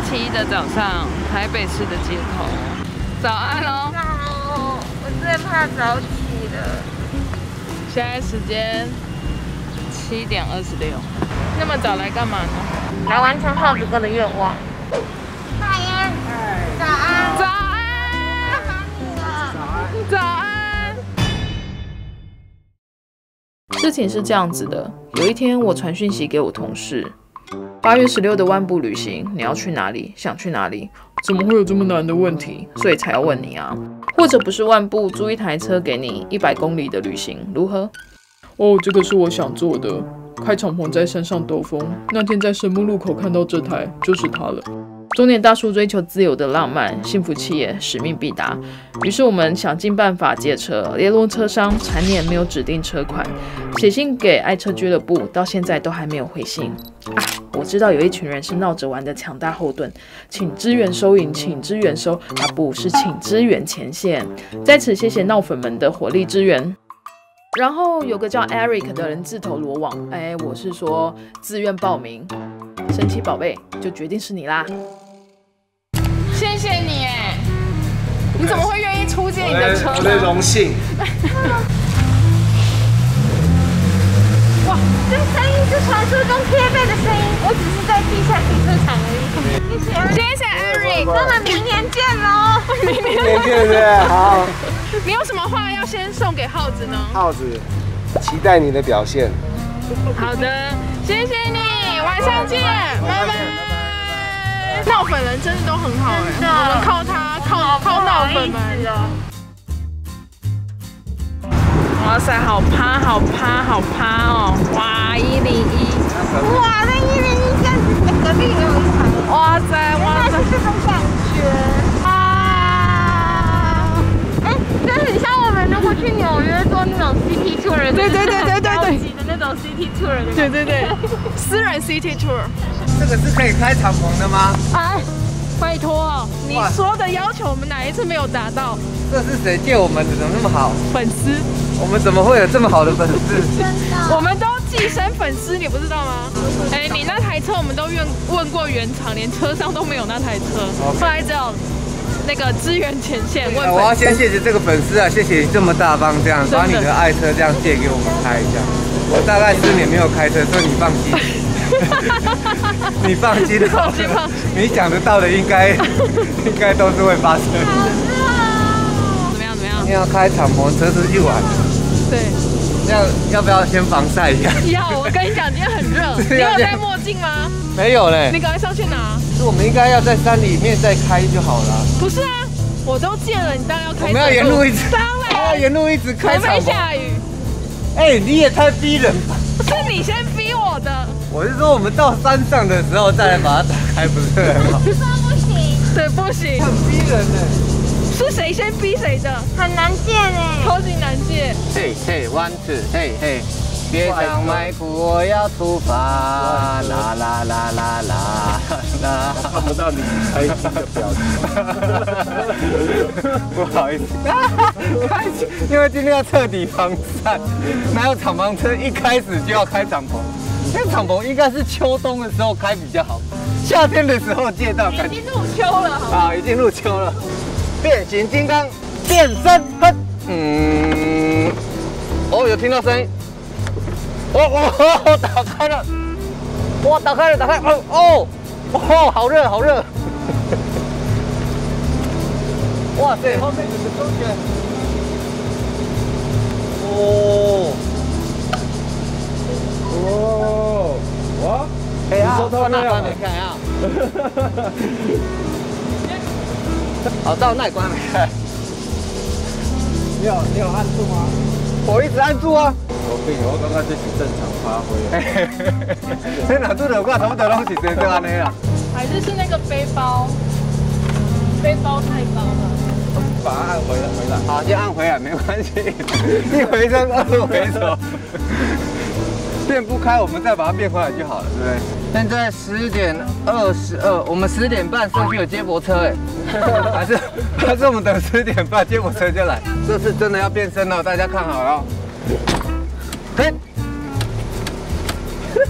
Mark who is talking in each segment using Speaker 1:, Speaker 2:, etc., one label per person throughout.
Speaker 1: 期一的早上，台北市的街头。早安喽！
Speaker 2: 早，我最怕早起了。
Speaker 1: 现在时间7点26，那么早来干嘛呢？
Speaker 2: 来完成耗子哥的愿望。大安，早安，
Speaker 1: 早安，早安。事情是这样子的，有一天我传讯息给我同事，8月16的万步旅行，你要去哪里？想去哪里？怎么会有这么难的问题？所以才要问你啊。或者不是万步租一台车给你100公里的旅行，如何？哦，这个是我想做的，开敞篷在山上兜风。那天在神木路口看到这台，就是它了。中年大叔追求自由的浪漫，幸福企业使命必达。于是我们想尽办法借车，联络车商，缠年没有指定车款，写信给爱车俱乐部，到现在都还没有回信。啊，我知道有一群人是闹着玩的强大后盾，请支援收银，请支援收啊，不是请支援前线。在此谢谢闹粉们的火力支援。然后有个叫 Eric 的人自投罗网，我是说自愿报名。神奇宝贝，就决定是你啦！谢谢你你怎么会愿意出借你的车呢？
Speaker 3: 我的荣幸。
Speaker 2: 哇，这声音是传说中贴背的声音，我只是在地下停车场而已。谢谢 Eric， 那么明年见喽！
Speaker 3: 明年见，对，好。
Speaker 1: 你有什么话要先送给耗子呢？
Speaker 3: 耗子，期待你的表现。
Speaker 1: 好的，谢谢你，晚上见，拜拜。闹粉人真的都很好我们靠他，靠闹粉们。哇塞，好趴，好趴，好趴哦！哇，101，
Speaker 2: 哇，那101这样子，隔壁也有一台。
Speaker 1: 哇塞，哇塞，
Speaker 2: 这种感觉啊！这很像我们如果去纽约做那种 City Tour，
Speaker 1: 对
Speaker 2: 高级的那种 City Tour 的。
Speaker 1: 对，私人 City Tour。
Speaker 3: 这个是可以开敞篷的吗？
Speaker 1: 拜托，你说的要求我们哪一次没有达到？
Speaker 3: 这是谁借我们的？怎么那么好？
Speaker 1: 粉丝。
Speaker 3: 我们怎么会有这么好的粉丝？
Speaker 2: 真的。
Speaker 1: 我们都寄生粉丝，你不知道吗？你那台车我们都问过原厂，连车上都没有那台车，后来只有那个支援前线问粉丝。
Speaker 3: 我要先谢谢这个粉丝啊，谢谢你这么大方，这样把你的爱车这样借给我们开一下。我大概10年没有开车，所以你放心。你放心好了，你讲得到的应该都是会发生。
Speaker 1: 怎么样？
Speaker 3: 你要开敞篷车出去玩，
Speaker 1: 对，
Speaker 3: 要不要先防晒一下？
Speaker 1: 要，我跟你讲，今天很热。你有戴墨镜吗？
Speaker 3: 没有嘞。
Speaker 1: 你赶快上去拿。
Speaker 3: 是我们应该要在山里面再开就好了。
Speaker 1: 不是啊，我都借了，你当然要开。
Speaker 3: 我们要沿路一直，
Speaker 1: 当然
Speaker 3: 要沿路一直开敞篷。
Speaker 1: 除非下雨。
Speaker 3: 你也太逼人吧！
Speaker 1: 是你先逼我的。
Speaker 3: 我是说，我们到山上的时候再来把它打开，不是很好？
Speaker 2: 你说不行，
Speaker 1: 对，不行，
Speaker 3: 很逼人呢。
Speaker 1: 是谁先逼谁的？
Speaker 2: 很难借
Speaker 1: 超级难借。
Speaker 3: 嘿，1 2，嘿，别想埋伏，我要出发，啦啦啦啦啦啦。看不到你开心的表情。不好意思，因为今天要彻底防晒，哪有敞篷车一开始就要开敞篷？那敞篷应该是秋冬的时候开比较好，夏天的时候借到。
Speaker 1: 已经入秋了，好。
Speaker 3: 已经入秋了。变形金刚变身，有听到声音。打开了。哇，打开了。好热。哇塞，后面有个周旋。哇！你说他那样没开啊？好，到那关没开。你有按住吗？我一直按住啊。我刚刚这是正常发挥。这哪做的我头都拢是真正安尼啦。
Speaker 1: 还是那个背包太高了。
Speaker 3: 把它按回来。好，先按回来没关系。一回生2回熟。变不开，我们再把它变回来就好了，对不对？现在10点22，我们10点半上去有接驳车还是我们等10点半接驳车就来？这次真的要变身了，大家看好了。嘿，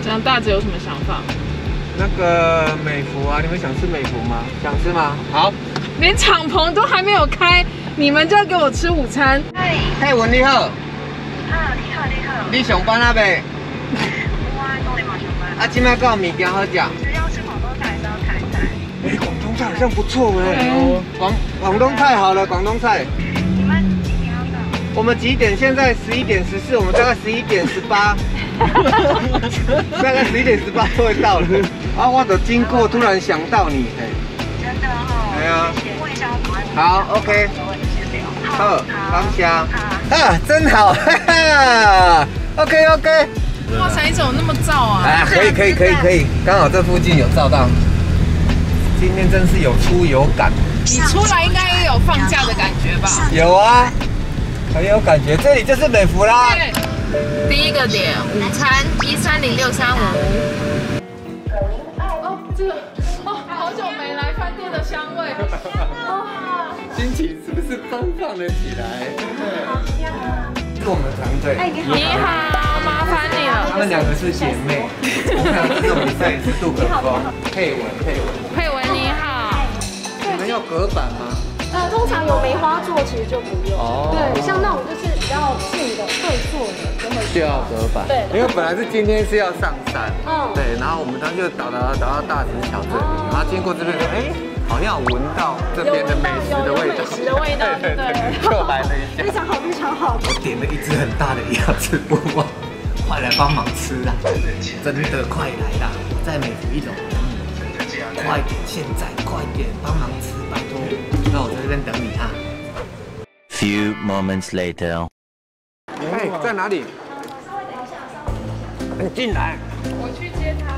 Speaker 1: 这样大姐有什么想法？
Speaker 3: 那个美孚啊，你们想吃美孚吗？想吃吗？好。
Speaker 1: 连敞篷都还没有开，你们就要给我吃午餐？
Speaker 3: 嘿，文你好。
Speaker 2: 你好。
Speaker 3: 你上班啊未？
Speaker 2: 我当然嘛上班。
Speaker 3: 啊，今麦有物件好食？
Speaker 2: 是要吃广东菜还是要台菜？
Speaker 3: 哎，广东菜好像不错哎。广东菜好了，广东菜。
Speaker 2: 你们几点要到？
Speaker 3: 我们几点？现在11:14，我们大概11:18，大概11:18就会到了。啊，我的经过突然想到你，哎。
Speaker 2: 真的哦。
Speaker 3: 哎呀。
Speaker 2: 问一下我赶快。
Speaker 3: 好 ，OK。好，感谢。啊，真好，哈哈。OK。
Speaker 1: 哇塞，你怎么那么燥啊？
Speaker 3: 啊，可以，刚好这附近有照到。今天真是有出有感。
Speaker 1: 你出来应该也有放假的感觉吧？
Speaker 3: 有啊，很有感觉。这里就是美孚啦。
Speaker 1: 第一个点，午餐130635。哦，这个哦，好久没来饭店的香味。
Speaker 3: 心情是不是奔放了起来？是我们的团队。
Speaker 1: 你好，麻烦你了。
Speaker 3: 她们两个是姐妹，我们俩这种比赛也是杜可风。佩文你好。你们要隔板吗？
Speaker 4: 通常有梅花座其实就不用。
Speaker 3: 哦。
Speaker 4: 对，像那种就是比较近的对坐的，就会
Speaker 3: 就要隔板。对。因为本来是今天是要上山。对，然后我们当时就导到大石桥这里，然后经过这边说，哎。好像闻到这边的美食的味道，对，就来了一下，
Speaker 4: 非常好。
Speaker 3: 我点了一只很大的鸭翅不忘，快来帮忙吃啊！真的快来啦！我在美孚1楼等你，快点，现在快点帮忙吃，拜托。那我在这边等你啊。
Speaker 5: Few moments later。
Speaker 3: 哎，在哪里？你进来。
Speaker 1: 我去接他。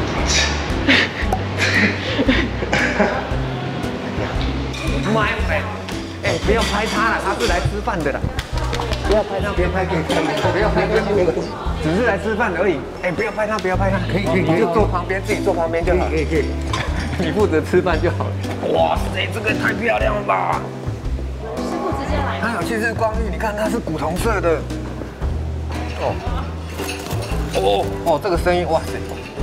Speaker 3: 妈呀！哎，不要拍他了，他是来吃饭的啦。不要拍他，不要拍，可以，不要拍他，只是来吃饭而已。哎，不要拍他，可以，你就坐旁边，自己坐旁边就好。可以。你负责吃饭就好了。哇塞，这个太漂亮了吧！
Speaker 4: 师傅直接来。
Speaker 3: 它有去日光浴，你看它是古铜色的。哦，这个声音，哇塞！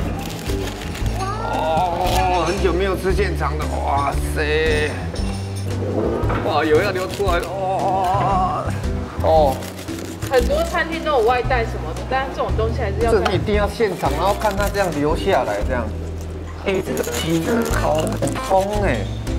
Speaker 3: 哦，很久没有吃现场的，哇塞！哇，油要流出来了，哦。
Speaker 1: 很多餐厅都有外带什么的，但是这种东西还是要。
Speaker 3: 这一定要现场，然后看它这样流下来，这样。哎，这个皮好丰哎。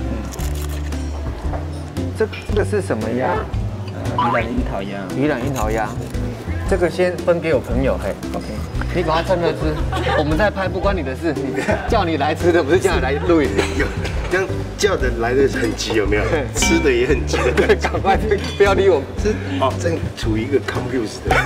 Speaker 3: 这个是什么鸭？宜兰樱桃鸭。这个先分给我朋友，嘿 ，OK。你赶快趁热吃，我们在拍，不关你的事。叫你来吃的，不是叫你来录影。
Speaker 6: 这样叫的来的很急，有没有？吃的也很急，
Speaker 3: 赶快不要理我。
Speaker 6: 哦，正处于一个 confused 的。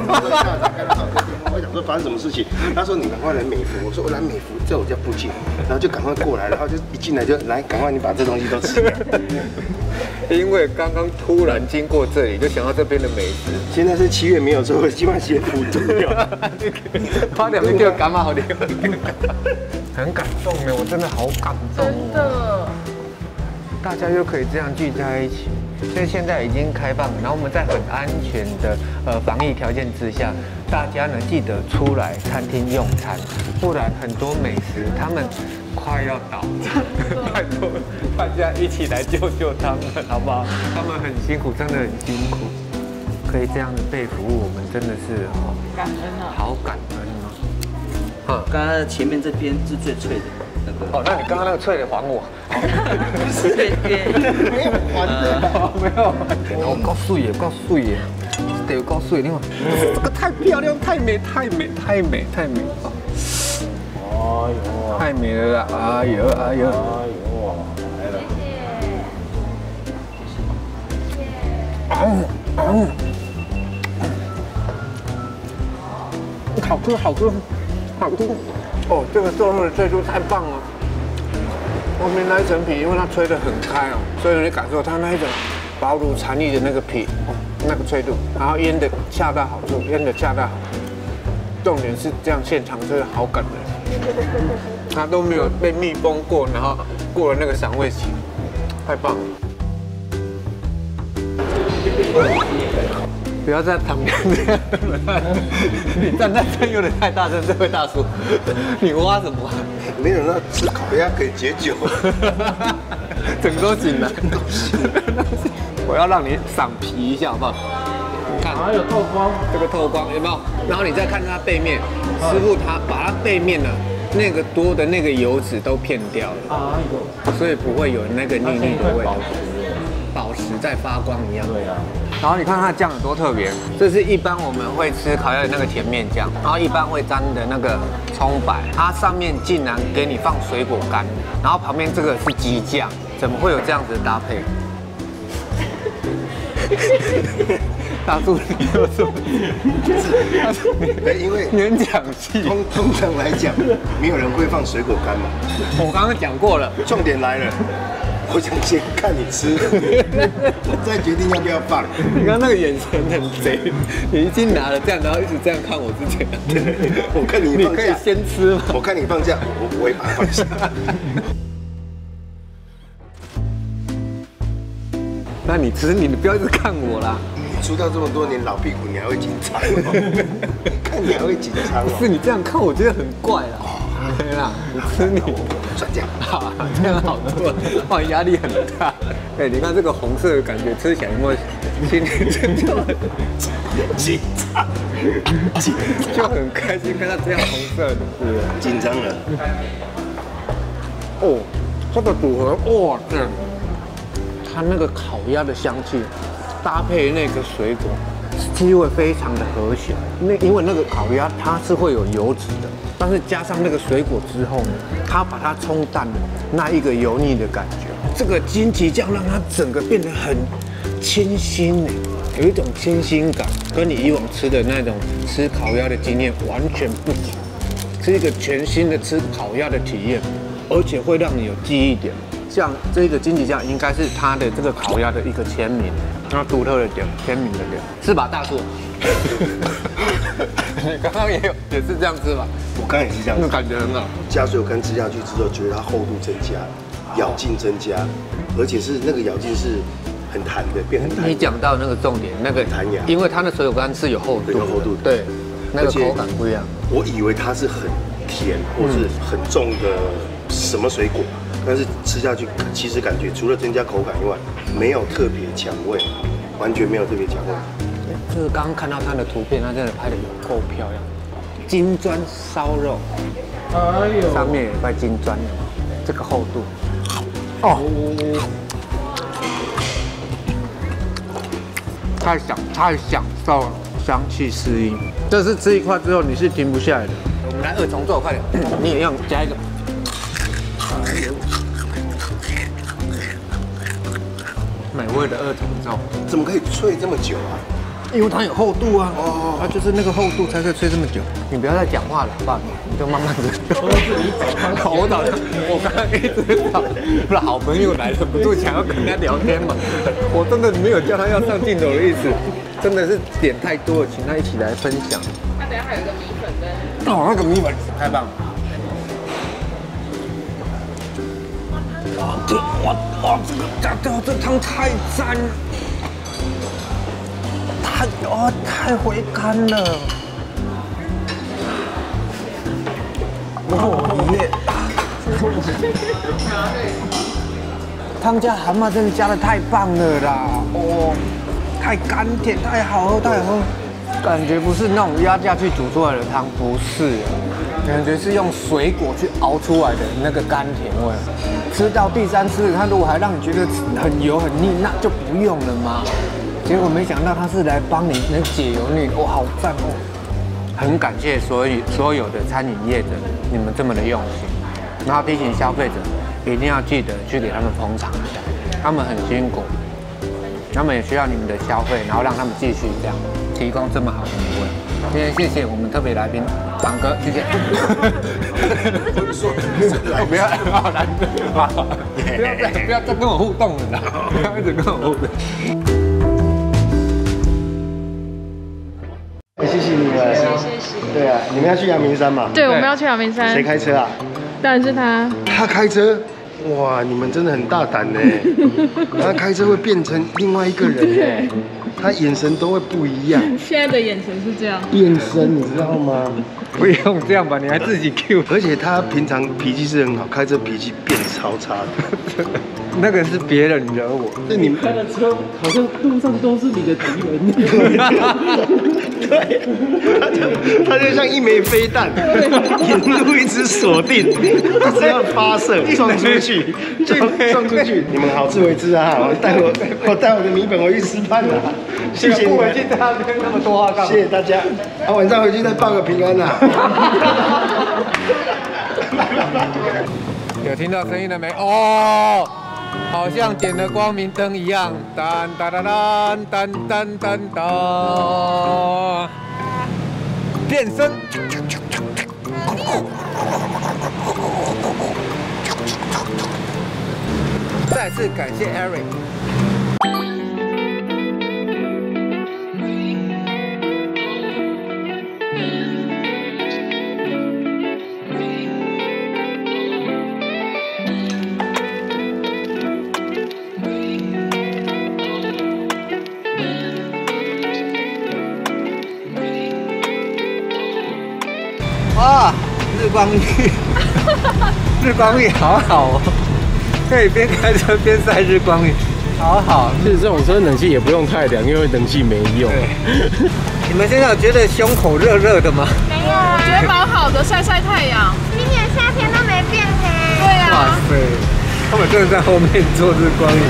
Speaker 6: 我想说发生什么事情，他说你赶快来美孚，我说我来美孚，在我家附近，然后就赶快过来，然后就一进来就来，赶快你把这东西都吃了。
Speaker 3: 因为刚刚突然经过这里，就想到这边的美食。
Speaker 6: 现在是7月没有错，希望先补足掉。
Speaker 3: 差点没给我感冒好点。很感动呢，我真的好感动。
Speaker 1: 真的。
Speaker 3: 大家又可以这样聚在一起，所以现在已经开放，然后我们在很安全的防疫条件之下，大家呢记得出来餐厅用餐，不然很多美食他们快要倒，拜托大家一起来救救他们，好不好？他们很辛苦，真的很辛苦，可以这样子被服务，我们真的是
Speaker 1: 感恩啊，
Speaker 3: 好感恩哦。
Speaker 7: 刚刚前面这边是最脆的那个。
Speaker 3: 哦，那你刚刚那个脆的还我。
Speaker 7: 对，
Speaker 6: 没有还的，
Speaker 3: 没有。我够水耶，够水耶，这有够水，你看，这个太漂亮，太美。哦，太美了啦！哎呦，来了。好吃。哦，这个瘦肉的脆度太棒了。外面那一层皮，因为它吹得很开哦，所以你感受它那一种薄如蝉翼的那个皮，那个脆度，然后腌的恰到好处，重点是这样现场真的好感人，它都没有被密封过，然后过了那个赏味期，太棒了。 不要在旁边这样，你站在这有点太大声，这位大叔，你挖什么？
Speaker 6: 没想到吃烤鸭可以解酒，
Speaker 3: 整个都醒了。我要让你赏皮一下，好不好？你看，
Speaker 8: 还有透光，
Speaker 3: 这个透光有没有？然后你再看它背面，师傅他把它背面的那个多的那个油脂都片掉了，所以不会有那个腻腻的味道，宝石在发光一样。对啊。然后你看它的酱有多特别，这是一般我们会吃烤鸭的那个甜面酱，然后一般会沾的那个葱白，它上面竟然给你放水果干，然后旁边这个是鸡酱，怎么会有这样子的搭配？大叔，你有什么？
Speaker 6: 因为
Speaker 3: 你很讲气。
Speaker 6: 通常来讲，没有人会放水果干嘛。
Speaker 3: 我刚刚讲过了，
Speaker 6: 重点来了，我想先看你吃，再决定要不要放。
Speaker 3: 你刚刚那个眼神很贼，你已经拿了这样，然后一直这样看我之前。
Speaker 6: 我看你放下，
Speaker 3: 你可以先吃吗？
Speaker 6: 我看你放下，我不会把它放下。
Speaker 3: 那你吃，你不要一直看我啦。
Speaker 6: 你出道这么多年老屁股，你还会紧张哦？看你还会紧张哦？
Speaker 3: 不是你这样看，我觉得很怪啦。对啦，你吃你。
Speaker 6: 转这样，
Speaker 3: 好，这样好多，哇，压力很大。哎，你看这个红色的感觉，吃起来有没有心里就很
Speaker 6: 紧张，
Speaker 3: 就很开心，看到这样红色的，是不是？
Speaker 6: 紧张了。
Speaker 3: 哦，这个组合，哇塞！它那个烤鸭的香气，搭配那个水果，气味非常的和谐。因为那个烤鸭它是会有油脂的，但是加上那个水果之后呢，它把它冲淡了那一个油腻的感觉。这个金桔酱让它整个变得很清新呢，有一种清新感，跟你以往吃的那种吃烤鸭的经验完全不同，是一个全新的吃烤鸭的体验，而且会让你有记忆点。像这个金桔酱应该是它的这个烤鸭的一个签名，然后独特的点，签名的点，是吧，大叔？你刚刚也是这样吃吧？
Speaker 6: 我刚刚也是这样，
Speaker 3: 那感觉很好。
Speaker 6: 加水果干吃下去之后，觉得它厚度增加，咬劲增加，而且是那个咬劲是很弹的，变很弹。
Speaker 3: 你讲到那个重点，那个
Speaker 6: 弹牙，
Speaker 3: 因为它的水果干是有厚度，
Speaker 6: 有厚度，
Speaker 3: 对，那个口感不一样。
Speaker 6: 我以为它是很甜或是很重的什么水果。但是吃下去，其实感觉除了增加口感以外，没有特别抢味，完全没有特别抢味。
Speaker 3: 就是刚刚看到它的图片，它真的拍的有够漂亮。金砖烧肉，哎呦，上面有一块金砖，这个厚度，哦，太享受了，香气四溢。这是吃一块之后你是停不下来的。我们来二重奏，快点，你也要加一个。美味的二重奏，
Speaker 6: 怎么可以脆这么久啊？
Speaker 3: 因为它有厚度啊，它就是那个厚度才可以吹这么久。你不要再讲话了，好不好？你就慢慢吃。我找，我刚刚一直找，不是好朋友来了，不是想要跟他聊天嘛？我真的没有叫他要上镜头的意思，真的是点太多了，请他一起来分享。
Speaker 1: 那等下还有一个米粉跟……
Speaker 3: 哦，那个米粉太棒了。哇，这汤太赞了，太回甘了。哦耶！汤加蛤蟆真的加的太棒了啦！哦，太甘甜，太好喝，太好喝。感觉不是那种鸭架去煮出来的汤，不是，感觉是用水果去熬出来的那个甘甜味。吃到第三次，它如果还让你觉得很油很腻，那就不用了嘛。结果没想到它是来帮你能解油腻，哇，好赞哦！很感谢所有的餐饮业者，你们这么的用心。然后提醒消费者一定要记得去给他们捧场一下，他们很辛苦，他们也需要你们的消费，然后让他们继续这样提供这么好的美味。今天谢谢我们特别来宾榜哥，谢谢。不要好难的，不要再跟我互动了啦，不要一直跟我互动。
Speaker 6: 谢谢你们，谢谢。对啊，你们要去阳明山嘛？
Speaker 1: 对，我们要去阳明山。
Speaker 6: 谁开车啊？
Speaker 1: 当然是他。
Speaker 6: 他开车， 哇，你们真的很大胆呢！他开车会变成另外一个人呢，他眼神都会不一样。
Speaker 1: 现在的眼神是这样，
Speaker 6: 变身，你知道吗？
Speaker 3: 不用这样吧，你还自己 Q。
Speaker 6: 而且他平常脾气是很好，开车脾气变超差的。
Speaker 3: 那个是别人惹我，
Speaker 6: 是你们
Speaker 8: 开的车好像路上都是你的敌人。
Speaker 6: 对，他就像一枚飞弹，沿路一直锁定，一直要发射，撞出去，撞出去。你们好自为之啊！我带我的米本回去吃饭啦。谢谢你们，
Speaker 3: 那么多话干嘛？
Speaker 6: 谢谢大家。啊，晚上回去再报个平安啦。
Speaker 3: 有听到声音了没？哦，好像点了光明灯一样，噔噔噔噔噔噔噔噔，变身。再次感谢 Eric。哇，日光浴，日光浴好好哦，可以边开车边晒日光浴，好好。
Speaker 8: 其实这种车冷气也不用太凉，因为冷气没用。
Speaker 3: 你们现在有觉得胸口热热的吗？
Speaker 2: 没有啊，
Speaker 1: 觉得蛮好的，晒晒太阳。
Speaker 2: 今年夏天都没变黑。
Speaker 1: 对啊。
Speaker 3: 哇塞，他们真的在后面做日光浴。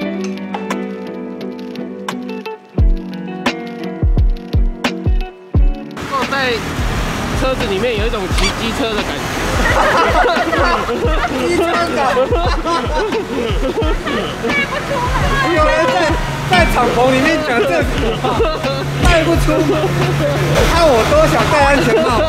Speaker 8: 坐在车子里面有一种骑机车的感觉。
Speaker 3: 机车感。有人在敞篷里面讲这种话，带不出。看我多想戴安全帽。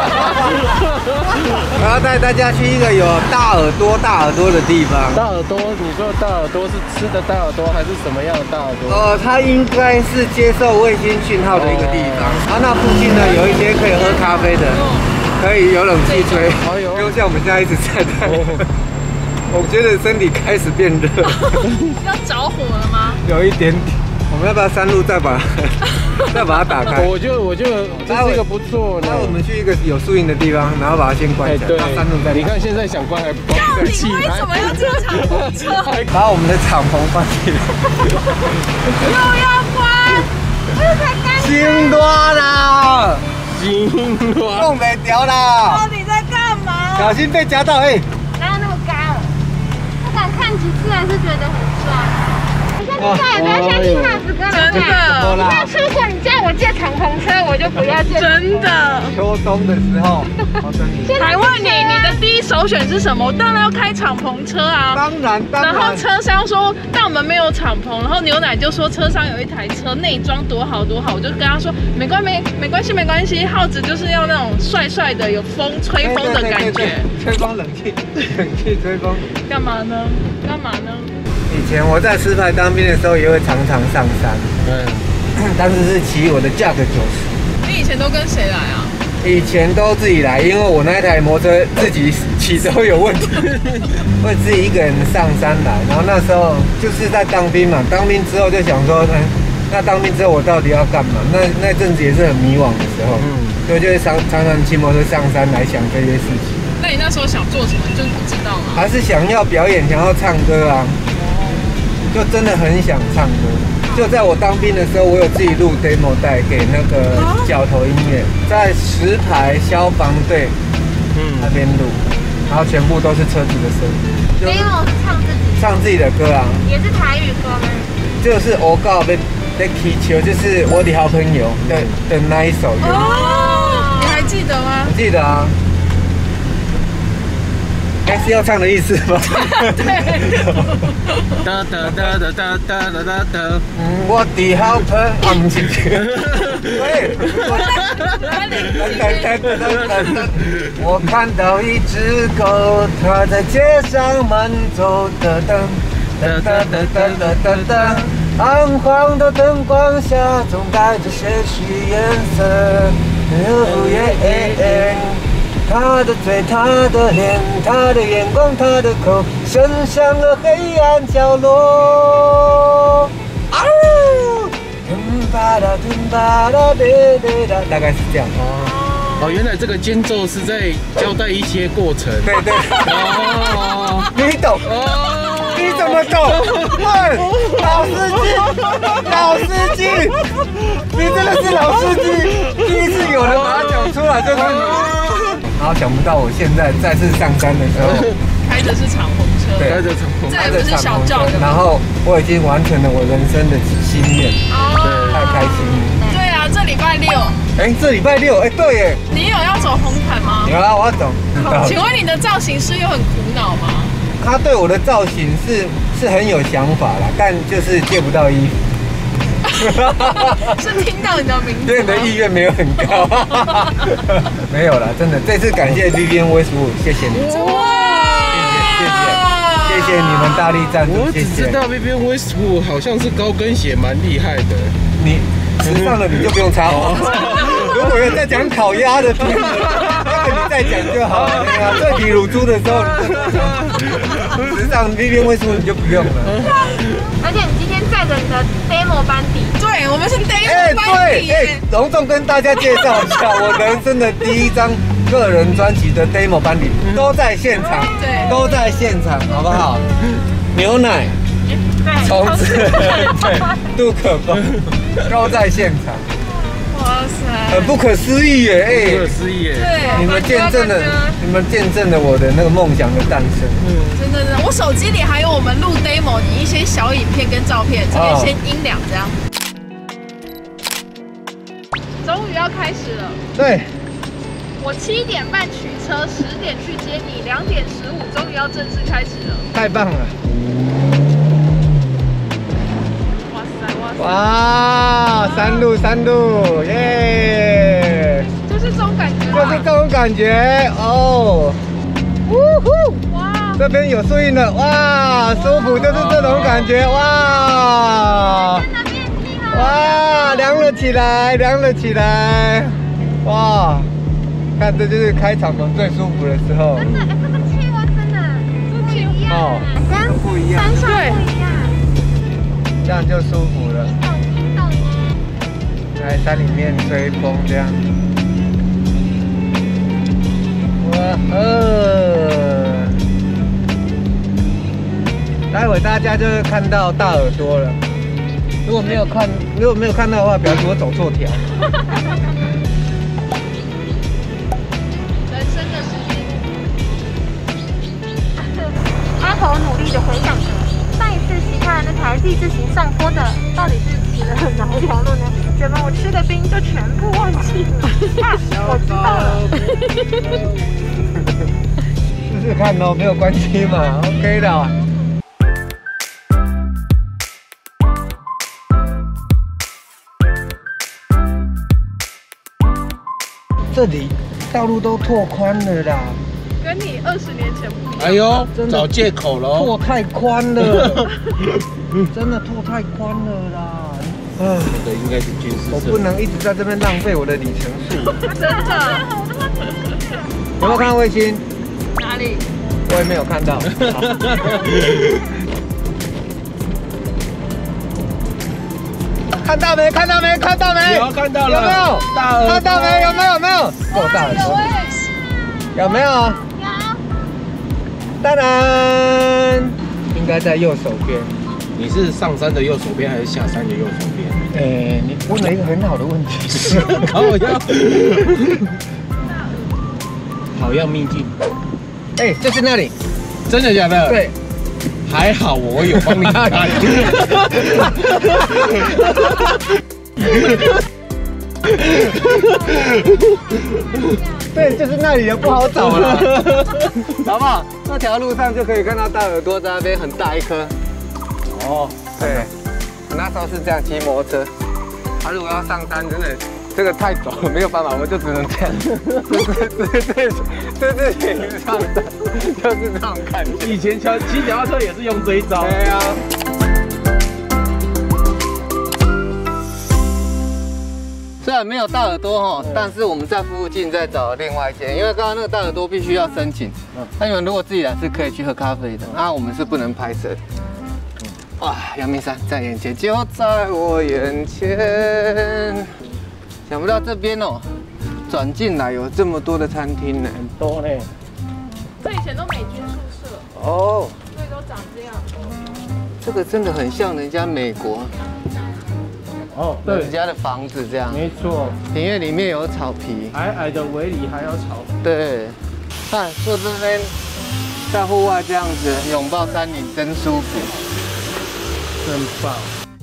Speaker 3: 我要带大家去一个有大耳朵的地方。
Speaker 8: 大耳朵，你说的大耳朵是吃的大耳朵，还是什么样的大耳朵？
Speaker 3: 它应该是接受卫星讯号的一个地方。然后那附近呢，有一些可以喝咖啡的，可以有冷气吹，不用像我们现在一直晒太阳。我觉得身体开始变热。
Speaker 1: 要着火了吗？
Speaker 3: 有一点点。我们要不要山路再把它打开？
Speaker 8: 我觉得这是一个不错的。
Speaker 3: 那我们去一个有树荫的地方，然后把它先关起来。
Speaker 8: 对，
Speaker 3: 山路再。
Speaker 8: 你看现在想关还不关？
Speaker 1: 你为什么要这个敞篷车？
Speaker 3: 把我们的敞篷关起来。
Speaker 2: 又要关，这才刚。
Speaker 3: 心大啦，
Speaker 8: 心大，
Speaker 3: 弄没掉啦。
Speaker 2: 到底在干嘛？
Speaker 3: 小心被夹到哎！
Speaker 2: 哪有那么高？不敢看几次还是觉得很帅。你下次再也不要相信哈子哥了，
Speaker 1: 真的。
Speaker 2: 以后出国你叫我借敞篷车，我就不要借。
Speaker 1: 真的。
Speaker 3: 秋冬的时候，
Speaker 1: 还问你的第一首选是什么？我当然要开敞篷车啊。
Speaker 3: 当然。
Speaker 1: 然后车商说，但我们没有敞篷。然后牛奶就说车上有一台车内装多好多好，我就跟他说没关系，浩子就是要那种帅帅的，有风吹风的感觉。
Speaker 3: 吹风冷气吹风。
Speaker 1: 干嘛呢？
Speaker 3: 以前我在石牌当兵的时候，也会常常上山。当时是骑我的 Jack 90。
Speaker 1: 你以前都跟谁来啊？
Speaker 3: 以前都自己来，因为我那一台摩托车自己骑都有问题，会自己一个人上山来。然后那时候就是在当兵嘛，当兵之后就想说，那当兵之后我到底要干嘛？那阵子也是很迷惘的时候，所以就会常常骑摩托车上山来想这些事情。
Speaker 1: 那你那时候想做什么？就是不知道吗？
Speaker 3: 还是想要表演，想要唱歌啊？就真的很想唱歌。就在我当兵的时候，我有自己录 demo 带给那个角头音乐，在石牌消防队那边录，然后全部都是车子的声音。
Speaker 2: 没有，是
Speaker 3: 唱自己的歌啊，
Speaker 2: 也是台语歌吗？
Speaker 3: 就是我告被踢球，就是我的好朋友的那一首歌。
Speaker 1: 哦，你还记得吗？
Speaker 3: 记得啊。是要唱的意思吗？
Speaker 8: 哒哒哒哒哒哒哒哒哒。
Speaker 3: 我的好朋友，不是。对。我看到一只狗，它在街上慢走，噔噔噔噔噔噔噔噔。暗黄的灯光下，总带着些许颜色。哦耶。 他的嘴，他的脸，他的眼光，他的口，伸向了黑暗角落。啊！大概是这样。
Speaker 8: 哦，原来这个间奏是在交代一些过程。
Speaker 3: 对对。哦，你懂？哦，你怎么懂？喂，老司机，老司机，你真的是老司机，第一次有人把它讲出来就是你。然后想不到我现在再次上山的时候，
Speaker 1: 开的是敞篷车，
Speaker 3: 对，
Speaker 8: 开着敞篷，
Speaker 1: 这也不是小轿的。
Speaker 3: 然后我已经完成了我人生的心愿，对，太开心了。
Speaker 1: 对啊，这礼拜六。
Speaker 3: 哎，这礼拜六，哎，对耶。
Speaker 1: 你有要走红毯吗？
Speaker 3: 有啊，我要走。
Speaker 1: 请问你的造型师有很苦恼吗？
Speaker 3: 他对我的造型是很有想法啦，但就是借不到衣服。
Speaker 1: 是听到你的名字，
Speaker 3: 对你的意愿没有很高。没有啦，真的，这次感谢 Vivienne Westwood， 谢谢你。哇！谢谢你们大力赞助。
Speaker 8: 我只知道 Vivienne Westwood 好像是高跟鞋蛮厉害的。
Speaker 3: 你时尚的你就不用插话。如果有在讲烤鸭的片子，你再讲就好了。对比乳猪的时候，时尚 Vivienne Westwood 你就不用了。
Speaker 2: 而且你今天载着你的 demo 班底，
Speaker 1: 对，我们是 demo 班底。
Speaker 3: 隆重跟大家介绍一下，我人生的第一张个人专辑的 demo 班底都在现场，
Speaker 1: 对，都
Speaker 3: 在现场，好不好？牛奶、虫子、杜可风都在现场。
Speaker 1: 哇塞，
Speaker 3: 很不可思议耶！哎，
Speaker 8: 不可思议耶！
Speaker 1: 对，
Speaker 3: 你们见证了我的那个梦想的诞生。
Speaker 1: 真的，我手机里还有我们录 demo 的一些小影片跟照片，这边先阴两张。终于要开始了。
Speaker 3: 对。
Speaker 1: 我7点半取车，10点去接你，2点15，终于要正式开始了。
Speaker 3: 太棒了！
Speaker 1: 哇塞哇塞！
Speaker 3: 哇，山路，耶！
Speaker 1: 就是这种感觉。
Speaker 3: 就是这种感觉哦。呜呼！哇，这边有树荫了，哇，舒服，就是这种感觉，哇！哇，凉了起来，哇！看，这就是开敞篷最舒服的时候。
Speaker 2: 真的，这个气温真的不一样，
Speaker 3: 哦，不一样，
Speaker 2: 山上不一样，
Speaker 3: 这样就舒服了。
Speaker 2: 听懂吗？
Speaker 3: 在山里面吹风这样。哇哦！待会大家就会看到大耳朵了。如果没有看到的话，表示我走错条。
Speaker 2: 阿头努力的回想着上一次骑他的那台 Z 字形上坡的，到底是骑了哪一条路呢？怎么我吃的冰就全部忘记了？啊，我知道了。
Speaker 3: 试试看哦，没有关系嘛 ，OK 的。这里道路都拓宽了啦。
Speaker 1: 跟你20年前不一样。
Speaker 8: 哎呦，找借口了，
Speaker 3: 拓太宽了，真的拓太宽了啦。
Speaker 8: 这个应该是军事。
Speaker 3: 我不能一直在这边浪费我的里程数。
Speaker 1: 真的。
Speaker 3: 有没有看到卫星？
Speaker 1: 哪里？
Speaker 3: 我也没有看到。看到没？看到没？看到没？
Speaker 8: 有看到了。
Speaker 3: 有没有？看到没？有没有？有没有？够大了。有没有？有。当然，应该在右手边。
Speaker 8: 你是上山的右手边还是下山的右手边？
Speaker 3: 你问了一个很好的问题。
Speaker 8: 好要秘境。
Speaker 3: 就是那里。
Speaker 8: 真的假的？
Speaker 3: 对。
Speaker 8: 还好我有帮你看。对，就是那里的不好找了，好不好？那条路上就可以看到大耳朵在那边很大一颗。哦，对，我那时候是这样骑摩托车。他如果要上山，真的这个太陡了，没有办法，我就只能这样。这是平上的，就是这种感觉。 以前骑脚踏车也是用这一招。
Speaker 3: 对啊。 虽然没有大耳朵哈，但是我们在附近再找另外一间，因为刚刚那个大耳朵必须要申请。那你们如果自己来是可以去喝咖啡的，那我们是不能拍摄。哇，阳明山在眼前，就在我眼前。想不到这边哦，转进来有这么多的餐厅呢，
Speaker 6: 很多呢。
Speaker 1: 这以前都美军宿舍，
Speaker 3: 哦，
Speaker 1: 所以都长这样。
Speaker 3: 这个真的很像人家美国
Speaker 6: 哦，对
Speaker 3: 人，家的房子这样。
Speaker 6: 没错，
Speaker 3: 庭院里面有草皮，
Speaker 6: 矮矮的围篱还有草。
Speaker 3: 对，看坐这边在户外这样子拥抱山林，真舒服。
Speaker 6: 真棒！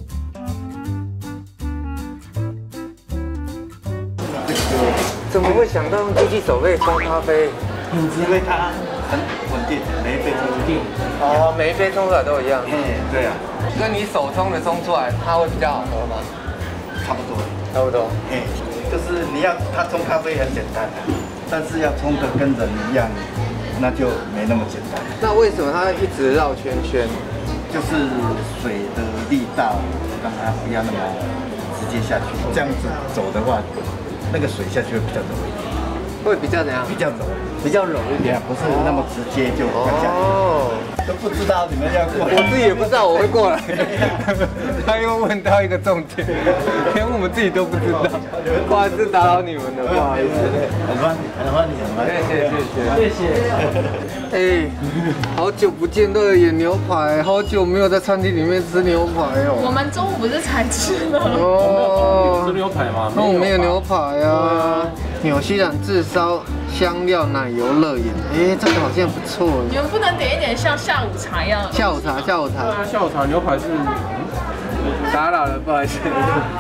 Speaker 3: 怎么会想到用机器手可以冲咖啡？
Speaker 6: 因为它很稳定，每一杯冲稳定。
Speaker 3: 哦，每一杯冲出来都一样。
Speaker 6: 对啊，
Speaker 3: 跟你手冲的冲出来，它会比较好喝吗？
Speaker 6: 差不多。
Speaker 3: 差不多。
Speaker 6: 就是你要它冲咖啡很简单，但是要冲的跟人一样，那就没那么简单。
Speaker 3: 那为什么它一直绕圈圈？
Speaker 6: 就是水的力道，让它不要那么直接下去。这样子走的话，那个水下去会比较柔一点。
Speaker 3: 会比较怎样？
Speaker 6: 比较柔，
Speaker 3: 比较柔一点，
Speaker 6: 不是那么直接就掉下去。
Speaker 3: 哦，
Speaker 6: 都不知道你们要过来，
Speaker 3: 我自己也不知道我会过来。他又问到一个重点，连我们自己都不知道。不好意思打扰你们了，不好意思。
Speaker 6: 很欢迎，很欢迎。谢谢。
Speaker 3: 哎，好久不见热眼牛排，好久没有在餐厅里面吃牛排哦。
Speaker 1: 我们中午不是才吃了？
Speaker 3: 哦，
Speaker 6: 吃牛排吗？
Speaker 3: 那我们有牛排啊，纽西兰炙烧香料奶油热眼，哎，这个好像不错
Speaker 1: 你们不能点一点像下午茶一样？
Speaker 3: 下午茶，下午茶。
Speaker 6: 下午茶牛排是
Speaker 3: 打扰了，不好意思。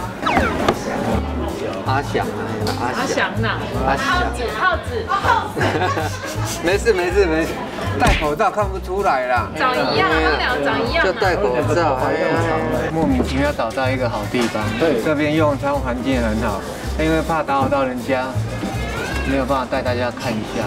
Speaker 3: 阿翔啊，
Speaker 1: 阿翔呐，耗子，
Speaker 3: 没事，戴口罩看不出来啦。
Speaker 1: 长一样，他们俩长一样。
Speaker 3: 就戴口罩，哎呀，莫名其妙找到一个好地方。对，这边用餐环境很好，因为怕打扰到人家，没有办法带大家看一下。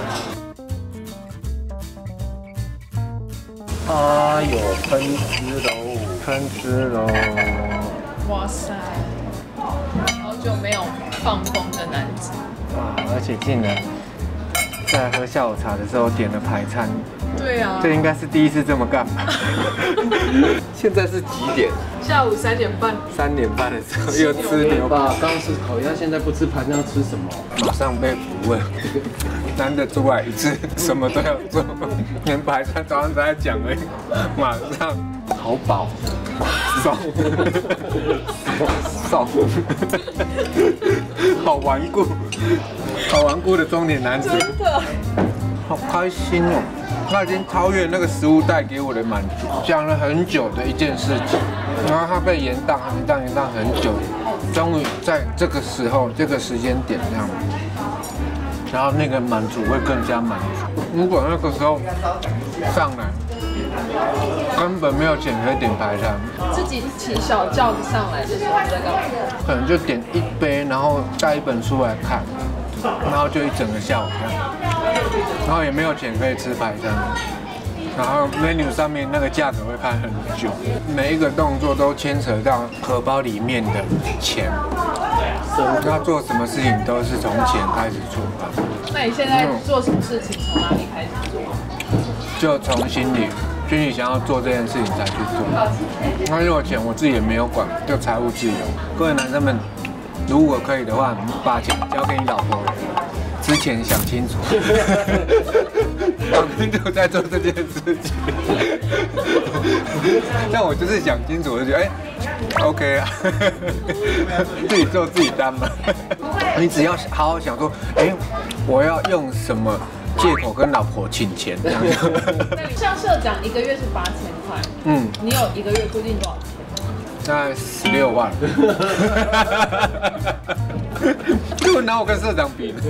Speaker 6: 它有喷汁楼，
Speaker 3: 喷汁楼。
Speaker 1: 哇塞，好久没有放风的男子。
Speaker 3: 哇，而且竟然在喝下午茶的时候点了排餐。
Speaker 1: 对啊，
Speaker 3: 这应该是第一次这么干吧？现在是几点？
Speaker 1: 下午3点半。
Speaker 3: 3点半的时候又吃牛排。
Speaker 6: 刚吃烤鸭，现在不吃排餐，要吃什么？
Speaker 3: 马上被拷问，难得出来一次，什么都要做，连排餐早上才讲而已，马上好饱，爽，好顽固，好顽固的中年男子，
Speaker 1: 真的，
Speaker 3: 好开心哦！他已经超越那个食物带给我的满足，讲了很久的一件事情，然后他被延宕很久，终于在这个时候这个时间点这样，然后那个满足会更加满足。如果那个时候上来根本没有钱可以点排餐，
Speaker 1: 自己骑小轿子上来的时候在干嘛？
Speaker 3: 可能就点一杯，然后带一本书来看，然后就一整个下午这样。然后也没有钱可以吃排餐，然后 menu 上面那个价格会看很久，每一个动作都牵扯到荷包里面的钱，那做什么事情都是从钱开始出发。
Speaker 1: 那你现在做什么事情从哪里开始做？
Speaker 3: 就从心里想要做这件事情才去做。那如果钱我自己也没有管，就财务自由。各位男生们，如果可以的话，你把钱交给你老婆。之前想清楚，我们就在做这件事情。但我就是想清楚，我就觉得OK 啊，自己做自己担嘛。你只要好好想说，我要用什么借口跟老婆请钱这样子。
Speaker 1: 像社长一个月是8000块，你有一个月固定多少钱？
Speaker 3: 大概16万。就拿我跟社长比呢，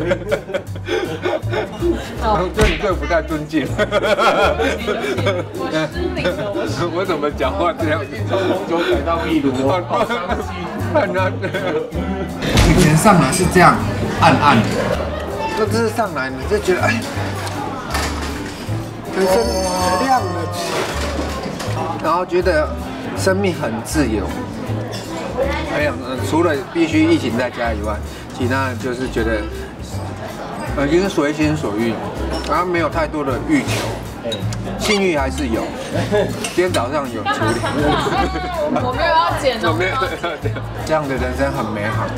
Speaker 3: 对你对我不太尊敬。
Speaker 1: 我失礼了，
Speaker 3: 我怎么讲话这样？
Speaker 6: 从红酒改到秘鲁，好伤心。
Speaker 3: 以前上来是这样暗暗的，这次上来你就觉得人生亮了起，然后觉得生命很自由。除了必须疫情在家以外， 其他就是觉得，已经随心所欲，然后没有太多的欲求，性欲还是有。今天早上有处理。
Speaker 1: 我没有要剪哦，
Speaker 3: 我没有要剪。这样的人生很美好。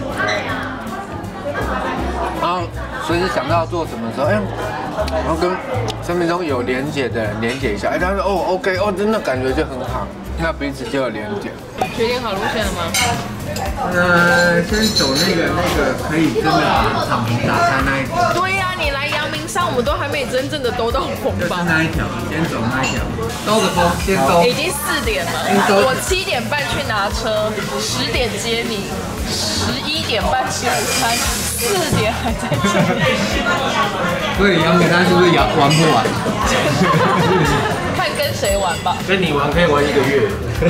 Speaker 3: 然后随时想到做什么的时候，然后跟生命中有连结的人连结一下，他说哦 OK 哦，真的感觉就很好，那彼此就有连结。
Speaker 1: 决定好路线了吗？
Speaker 3: 先走那个可以真的把草坪打开那一条。
Speaker 1: 对呀，你来阳明山，我们都还没真正的兜到风吧？
Speaker 3: 就是那一条，先走那一条，兜着风，先兜。
Speaker 1: 已经4点了，我7点半去拿车，10点接你，11点半吃午餐，4点还在这里。
Speaker 3: 所以阳明山是不是玩不完？
Speaker 1: 看跟谁玩吧。
Speaker 6: 跟你玩可以玩1个月。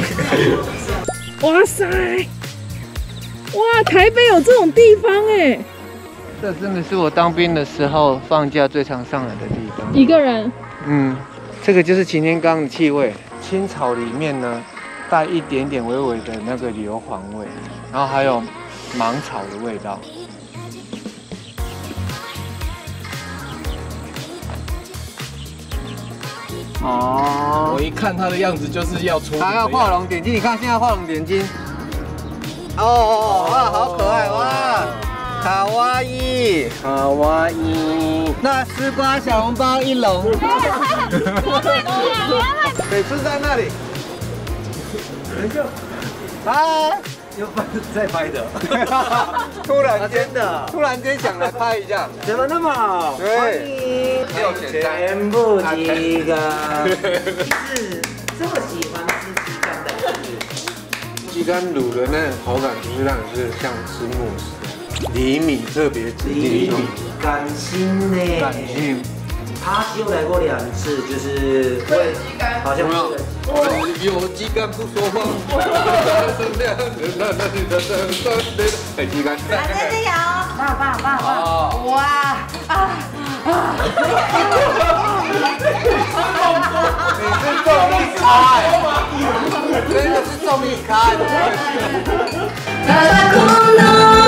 Speaker 1: 哇塞！哇，台北有这种地方哎！
Speaker 3: 这真的是我当兵的时候放假最常上来的地方。
Speaker 1: 一个人？
Speaker 3: 这个就是擎天岗的气味，青草里面呢带一点点微微的那个硫磺味，然后还有芒草的味道。
Speaker 6: 我一看他的样子就是要出。
Speaker 3: 还要画龙点睛，你看现在画龙点睛。哇，好可爱哇！卡哇伊，卡哇伊。那丝瓜小笼包1笼。每次在那里。嗨，
Speaker 6: 又在拍的。
Speaker 3: 突然间想来拍一下，
Speaker 6: 怎么那么好？
Speaker 3: 对，
Speaker 6: 全部鸡肝。是这么喜欢吃鸡肝的？
Speaker 3: 鸡肝卤的那种口感，就是让你是像吃慕斯，厘米特别
Speaker 6: 厘米感性呢？
Speaker 3: 感性。
Speaker 6: 他只有来过2次，就是会好像
Speaker 3: 有鸡肝不说话。哎，鸡肝。
Speaker 2: 来，这里有，棒！哇
Speaker 3: 你是重力咖，真的是重力咖。